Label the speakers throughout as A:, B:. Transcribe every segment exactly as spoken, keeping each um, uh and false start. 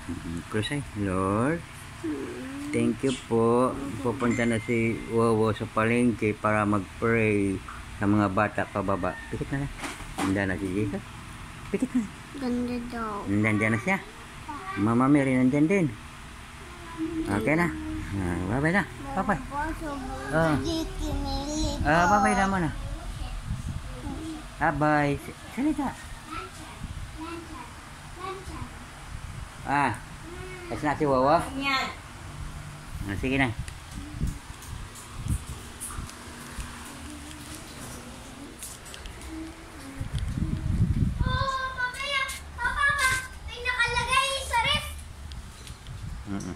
A: Krusay, Lord, thank you po. Pupunta na si Wowo sa palengke para mag-pray sa mga bata pababa. Pikit na na. Handa na si Jesus. Pikit na.
B: Ganda daw.
A: Nandiyan na siya. Mama Mary nandiyan din. Okay na. Ah, bye-bye na. Bye-bye. Oh. Ah, bye-bye na muna. Ah, bye. Salita. Ah, kasi na si Wawa. Ah, sige na.
B: Oh, mamaya. Papa, may nakalagay sa ref.
A: Mm-mm.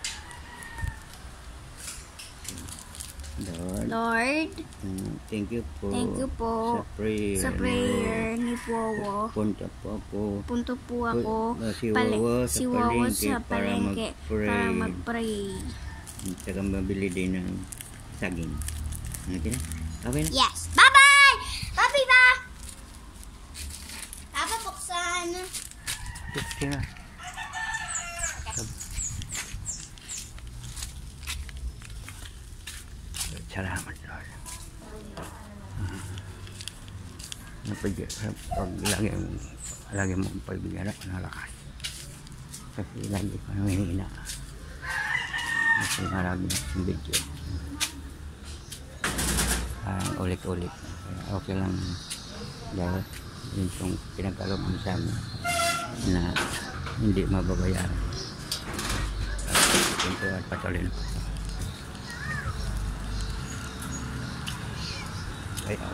A: Lord,
B: Lord,
A: thank you po.
B: thank you po
A: sa prayer,
B: sa prayer ni Wowo.
A: Punta po ako.
B: Punto po ako
A: si
B: pale,
A: Wowo
B: si
A: sa
B: Wowo
A: palengke
B: sa
A: para
B: palengke
A: mag-pray.
B: para mag-pray.
A: At saka mabili din ng saging. Okay na? Okay na?
B: Yes. Bye-bye! Bye-bye ba? Papa, buksan.
A: Sige na. Salamat, Lord. Napag pag lagi, lagi mo ang pagbigyan ako ng lakas. Kasi lagi ko nang hihina. Kasi marami ng video. Parang ulit-ulit. Okay lang dahil yun yung pinagkaloob mo sa amin na hindi mababayaran. Ito at patuloy na po. Ay, um.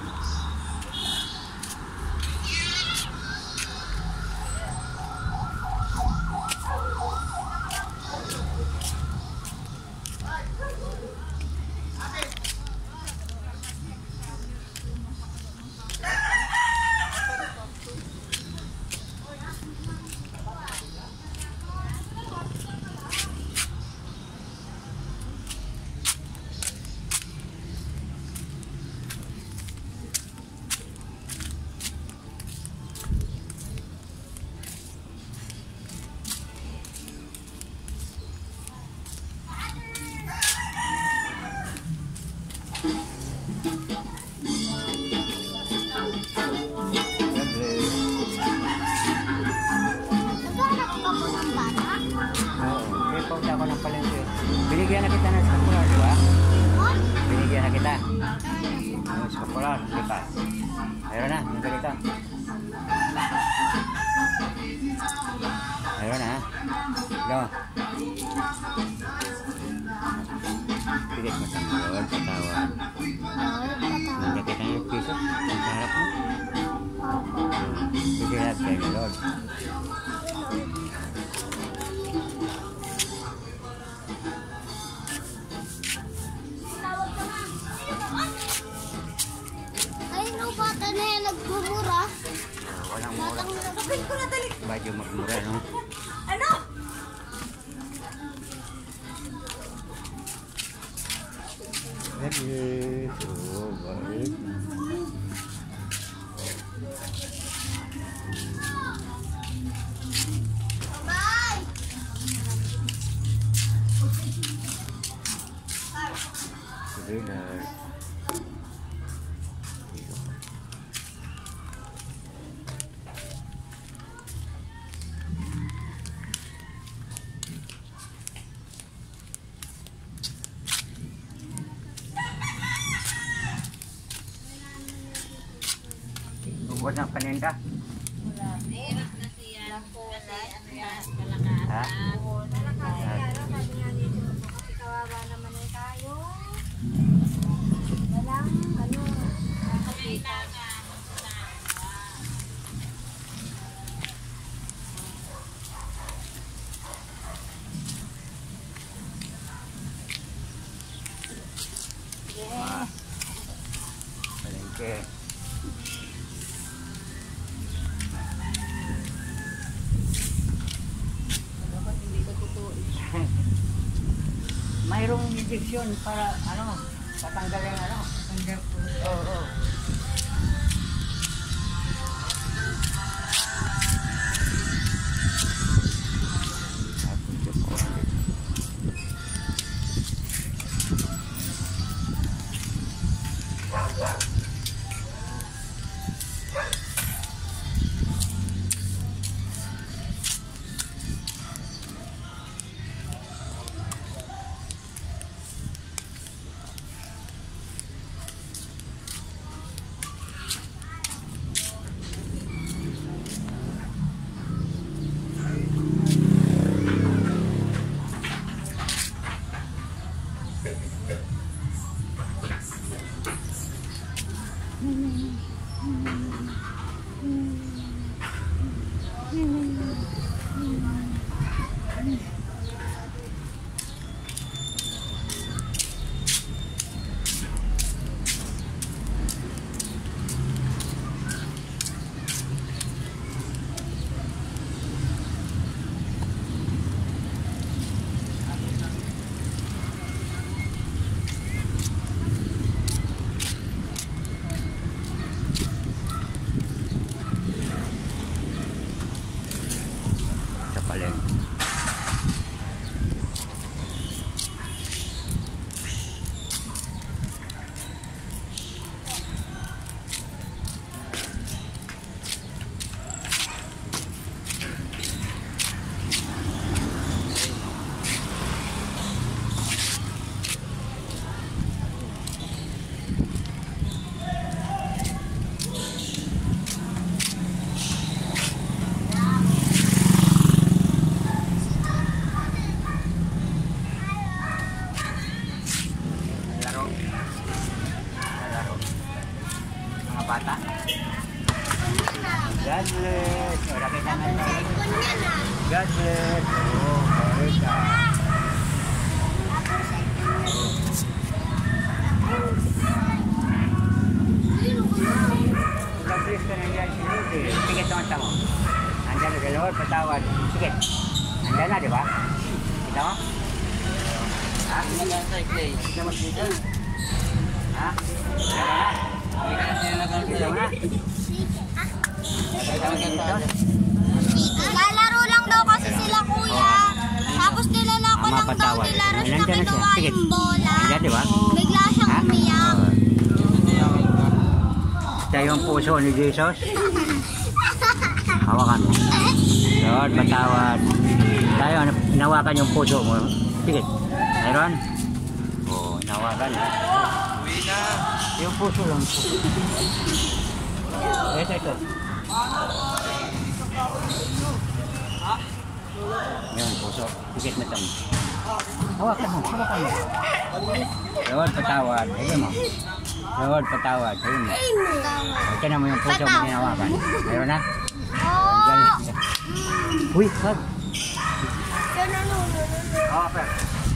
A: Ako ng palengke. Binigyan na kita ng skapular, di ba? Binigyan na kita. Ng skapular, di ba? Mayroon na, yung ganito. Mayroon na, ha? Ito. Pigit mo sa Lord, sa tawa. Binigyan kita ng piso. Ang sarap mo. Bigyan natin kayo, Lord.
B: Bata na yan, nagmumura.
A: Walang mura. Medyo magmura, no?
B: Ano?
A: Hey, oh, balik.
B: Bye!
A: Sige na. Ubos ng paninda?
C: Wala. Mahirap na siya. Kasi ano yan, kalakasan.
A: Ha?
B: Kalakasan niya dito. Kasi kawawa naman eh tayo. Walang ano.
C: Kailangan.
A: Yes. Palengke. Mayroong injection para ano, patanggalin ano.
C: Tanggap po.
A: Oo, oo. Sa palengke. Bata. God bless. O, nakita na tayo. God bless. Oo, marita. God bless ka na yan. Sige, tumanta mo. Andyan na, Lord, patawad. Sige. Andyan na, di ba? Kita mo? Ha?
C: Nag-antay, Clay.
A: Kita mo dito? Ha? Kita mo na? Kita mo na?
B: Lalaro lang daw kasi sila kuya. Tapos nilalako
A: Ama,
B: lang daw
A: patawad.
B: nila. Tapos
A: Nandyan na siya.
B: nakinuha
A: Sige.
B: yung bola.
A: Andyan, di ba?
B: Bigla siyang umiyak.
A: Siya yung puso ni Jesus. Hawakan mo. Lord, patawad. Tayo, inawakan yung puso mo. Sige. Mayroon? Oo, inawakan. Yung puso lang. Ito, ito. Yan, puso. Sikit na ito. Hawakan mo, hawakan mo. Lord, patawad. Ayun mo. Lord, patawad. Ayun mo. Ito na mo yung puso mo hinawakan. Mayroon na?
B: Oo.
A: Uy, wag.
B: Yan ano.
A: Oo, per.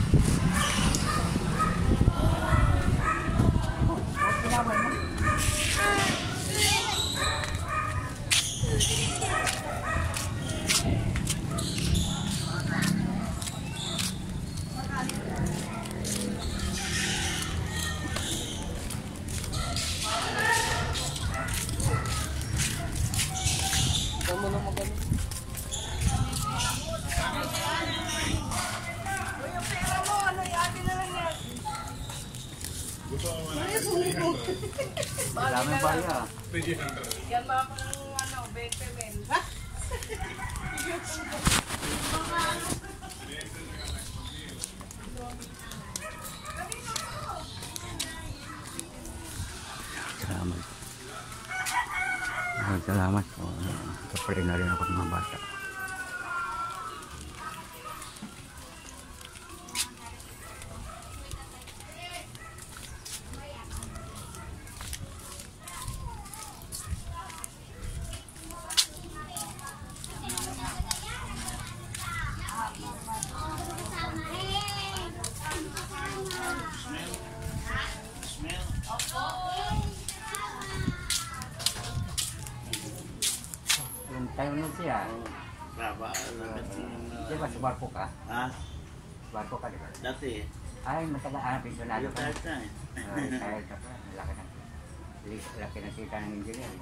A: Maraming baya.
C: Yan mga pa ng ano, twenty men.
A: Salamat. Ay, salamat. Oh, kapre na rin ako ng mga bata. Yung tayo nun siya,
D: Baba,
A: di ba sa barko ka?
D: ah,
A: Barko ka, di ba?
D: dati,
A: Ay, mataga, ah, pensionado ka.
D: retired na eh.
A: Ah, retired ka pa. Laki na. Laki na kita ng engineer.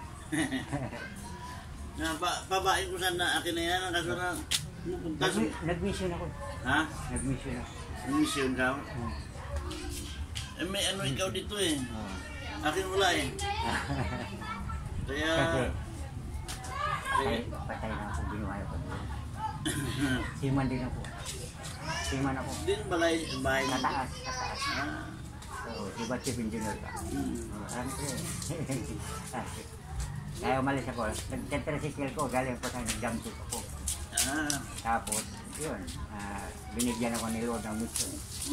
D: Na, pa, pabain ko sana akin na yan, ang kaso na, pupunta sa,
A: Nag- Nag-mission ako.
D: ha?
A: Nag-mission ako.
D: Mission ka?
A: Hmm.
D: Eh, may ano ikaw dito eh.
A: Oh.
D: Akin wala eh. Kaya,
A: Kasi,
D: kaya,
A: patay, patay na ako, binuhay ako doon. Siman din ako. Siman ako.
D: din balay, bahay
A: Sa
D: mo.
A: taas, sa taas.
D: Ah,
A: So, iba chief engineer ka.
D: hmm.
A: Oh, alam ko eh. Kaya umalis ako. Nag-tricycle ko, galing po sa nag-jump suit ako.
D: Ah,
A: Tapos, yun, ah, binigyan ako ni Lord ng mission.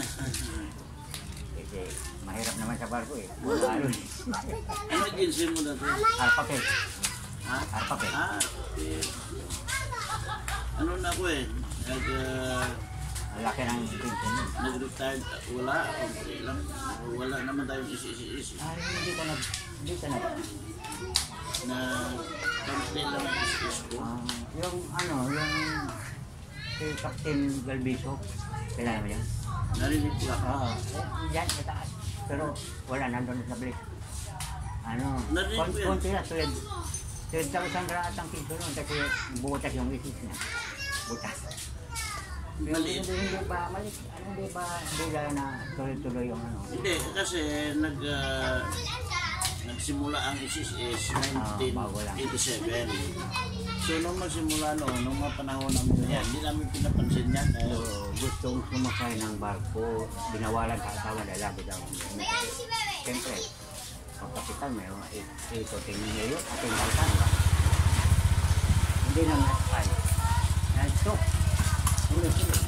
A: Kasi mahirap naman sa barko eh. Wala ano eh.
D: ano agency mo dati?
A: Arpapet.
D: Ha?
A: Arpapet.
D: Ah, eh. Ano na ako eh. nag, uh,
A: Ang laki ng pension mo.
D: nag-retired, wala, okay lang. Wala naman tayong isi-isi-isi.
A: Ay, hindi ka na, hindi ka na.
D: Na kampi lang ang isi-isi ko.
A: Ah, yung ano, yung si Captain Galbiso, kailangan mo yan?
D: Narinig ko lang.
A: Oo, eh, yan sa taas. Pero wala, nandun sa balik. Ano,
D: Narinig ko yan.
A: konti na, tulad. Tulad sa isang raatang piso nun, kasi butas yung isis niya. Butas. Pero
D: Maliit.
A: hindi, hindi ba, mali, ano, hindi ba, hindi dahil na tuloy-tuloy yung ano.
D: Hindi, kasi nag, uh, nagsimula ang ISIS is nineteen eighty-seven. So nung magsimula noon, nung mga panahon namin yan, hindi namin pinapansin yan.
A: So,
D: Eh,
A: gustong sumakay ng barko, binawalan sa asawa dahil lagi daw. Siyempre, ang kapital may mga ito, tingin niyo yun, ating kalkan ba? Hindi na nasakay. Nalito. Hindi, hindi.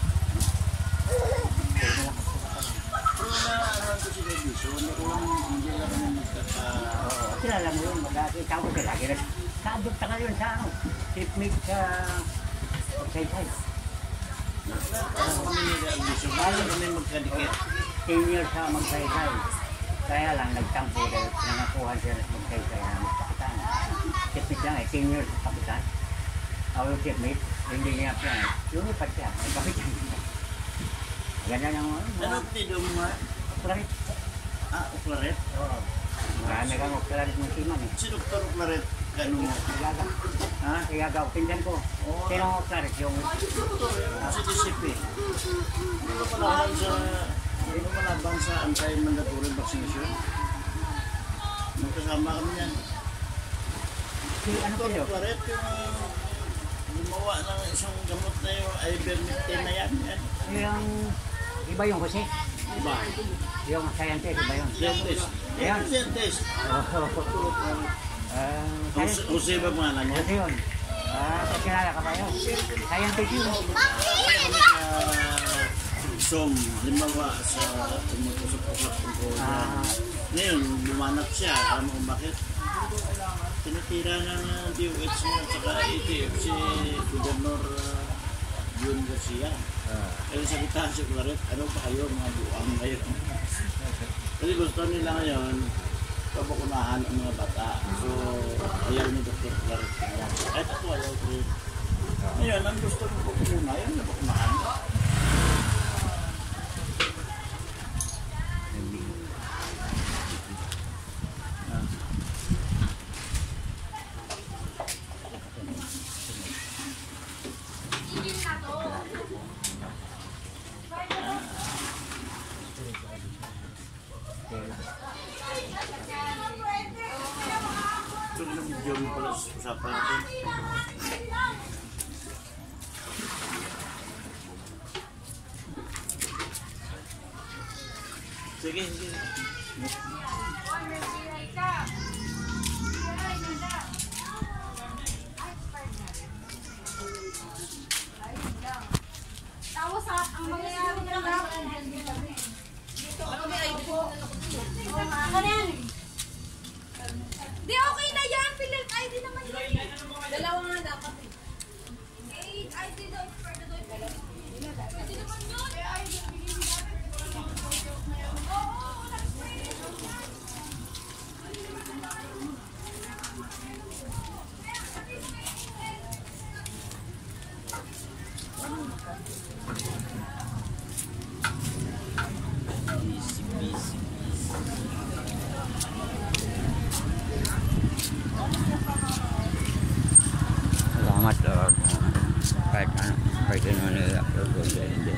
D: pero na, ano ko si Baby, so hindi ko lang, hindi lang kami nagkaka...
A: Oo, kilala mo yun, dati ikaw ko lagi rin. Kaadok ka ngayon sa ano, shipmate sa Pagsay-say.
D: Parang kami nag-abiso, bago kami magkadikit.
A: ten years sa Magsaysay. Kaya lang nagtampo dahil nangakuhan siya ng Magsaysay na magkapitan. Shipmate lang eh, ten years sa kapitan. Ako yung shipmate, hindi niya plan. Lumipat siya, may kapitan siya. Ganyan ang ano,
D: Ano tido mo nga?
A: Uklarit.
D: Ah, Uklaret?
A: Oo. Marami kang uklarit ng siman eh.
D: Si Doktor Uklaret, gano'n mo?
A: Igaga.
D: Ha?
A: Igaga, pinsan ko.
D: Oo.
A: Sino ang uklarit? Yung
D: Doktor, si D C P. Hindi ko malaban sa... Hindi ko malaban sa anti-mandatory vaccination. Magkasama kami yan.
A: si ano
D: Doktor
A: kayo?
D: Uklaret, yung gumawa ng isang gamot na yung ivermectin na yan. yan.
A: Yung iba yung Jose.
D: Diba?
A: Yung scientist, iba yun.
D: Scientist.
A: Yan.
D: Scientist.
A: Ah,
D: Jose- Jose ba pangalan niya?
A: Jose yun. Ah, kakilala ka ba yun? Scientist yun.
D: Kaya kami ka som, halimbawa sa tumutusok-usap tungkol
A: Ah,
D: ngayon, bumanat siya. Alam mo kung bakit? Tinitira ng D O H niya at saka A T F si Governor uh, Jun Garcia.
A: ah.
D: Kaya sa kita si Claret, ano pa kayo mga buang ngayon? Kasi gusto nila ngayon, papakunahan ang mga bata. So, ayaw ni Doctor Claret. Kahit ako ayaw ko rin. Ngayon, ang gusto ng pagkukuna, yun na pakunahan. Ito rin ang video mo pala sa usapan natin. Sige, sige.
B: Tapos ang mangyayari na lang. Ano yan? Di okay na yan. Pilit I D naman yan. Dalawa nga dapat eh. Eh, I D daw. Pwede daw. Pwede naman yun. Oo,
D: Busy, busy, busy.
A: Salamat Lord. Kahit ano, kahit ano nila-upload ko siya hindi.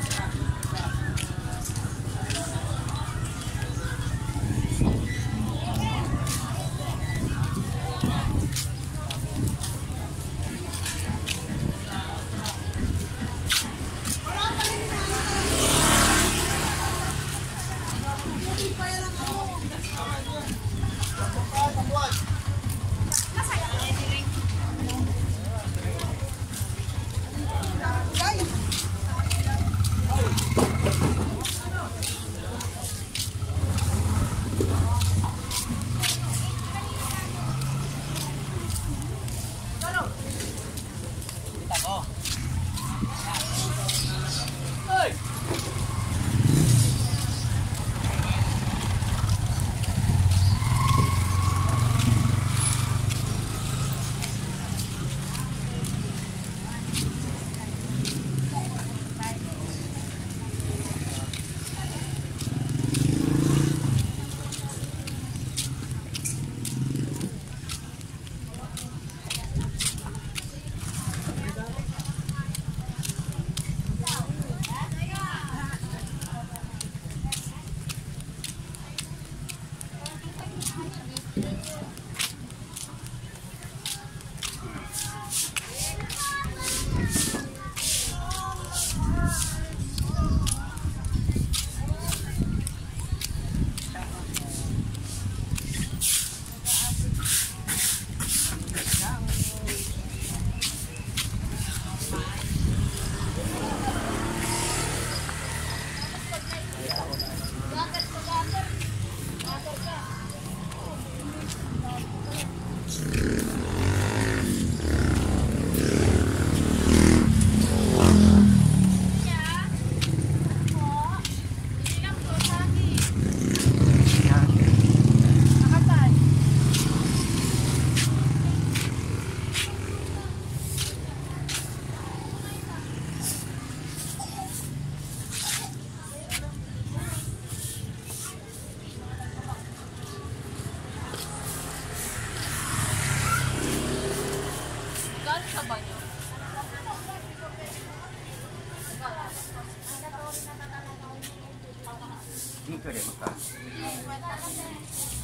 A: Dito rin, magka.